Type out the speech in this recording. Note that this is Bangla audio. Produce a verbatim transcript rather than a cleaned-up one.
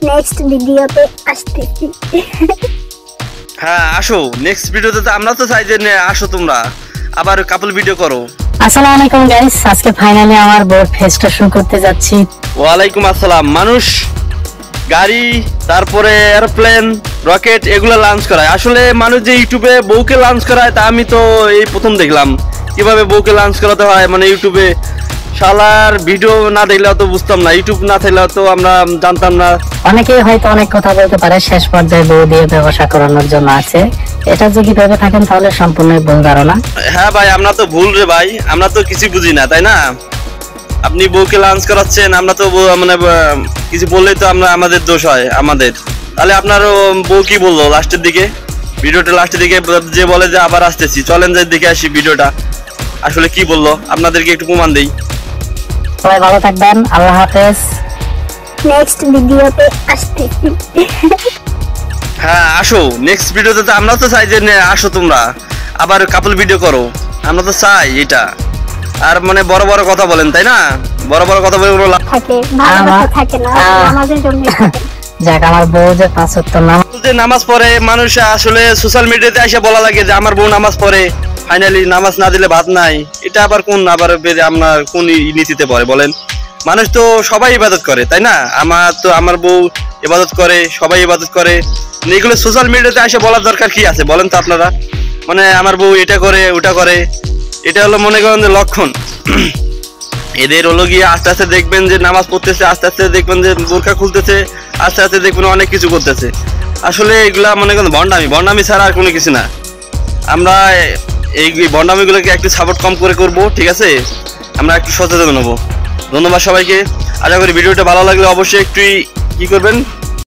নেক্সট ভিডিওতে আসতেছি। হ্যাঁ আসো, নেক্সট ভিডিওতে তো আমরা তো চাই যে নে, আসো তোমরা আবার কাপল ভিডিও করো। আসসালামু আলাইকুম গাইস, আজকে ফাইনালি আমার বোট ফেস্টটা শুরু করতে যাচ্ছি। ওয়ালাইকুম আসসালাম। মানুষ গাড়ি, তারপরে এরোপ্লেন, রকেট এগুলো লঞ্চ করায়। আসলে মানুষ যে ইউটিউবে বউকে লঞ্চ করায় তা আমি তো এই প্রথম দেখলাম কিভাবে বউকে লঞ্চ করাতে হয়। মানে ইউটিউবে শালার ভিডিও না দেখলে তো বুঝতাম না, ইউটিউব না থাকলে তো আমরা জানতাম না। অনেকেই হয়তো অনেক কথা বলতে পারে শেষ পর্যায়ে বউ দিয়ে ব্যবসা করানোর জন্য আছে, এটা যদি ভেবে থাকেন তাহলে সম্পূর্ণ ভুল ধারণা। হ্যাঁ ভাই, আমরা তো ভুল রে ভাই, আমরা তো কিছু বুঝি না, তাই না? আপনি বউকে লঞ্চ করাচ্ছেন, আমরা তো মানে কিছু বললেই তো আমরা আমাদের দোষ হয় আমাদের। তাহলে আপনার বউ কি বললো লাস্টের দিকে, ভিডিওটা লাস্টের দিকে যে বলে যে আবার আসতেছি, চলেন যে দেখে আসি ভিডিওটা আসলে কি বললো, আপনাদেরকে একটু প্রমাণ দেই। সবাই ভালো থাকবেন, আল্লাহ হাফেজ। নেক্সট ভিডিওতে আসতেছি। হ্যাঁ আসো, নেক্সট ভিডিওতে তো আমরা তো চাই যে নে, আসো তোমরা আবার কাপল ভিডিও করো, আমরা তো চাই এটা। আর মানে বড় বড় কথা বলেন, তাই না? বড় বড় কথা বলে থাকে, ভালোবাসা থাকে না, আমাদের জন্য থাকে। যাক, আমার বউ যে পাঁচ ওয়াক্ত নামাজ যে নামাজ পড়ে, মানুষ আসলে সোশ্যাল মিডিয়াতে এসে বলা লাগে যে আমার বউ নামাজ পড়ে, ফাইনালি নামাজ না দিলে ভাত নাই। এটা আবার কোন আবার আমরা কোন নীতিতে পড়ে বলেন? মানুষ তো সবাই ইবাদত করে, তাই না? আমার তো আমার বউ ইবাদত করে, সবাই ইবাদত করে, এগুলো সোশ্যাল মিডিয়াতে এসে বলার দরকার কি আছে বলেন তো আপনারা? মানে আমার বউ এটা করে ওটা করে, এটা হলো মনে করেন যে লক্ষণ। এদের হলো গিয়ে আস্তে আস্তে দেখবেন যে নামাজ পড়তেছে, আস্তে আস্তে দেখবেন যে বোরকা খুলতেছে, আস্তে আস্তে দেখবেন অনেক কিছু করতেছে। আসলে এগুলা মনে করেন ভণ্ডামি, ভণ্ডামি ছাড়া আর কোনো কিছু না। আমরা এই ভণ্ডামিগুলোকে একটু সাপোর্ট কম করে করব, ঠিক আছে? আমরা একটু সচেতন হবো। ধন্যবাদ সবাইকে। আশা করি ভিডিওটা ভালো লাগলে অবশ্যই একটু কি করবেন,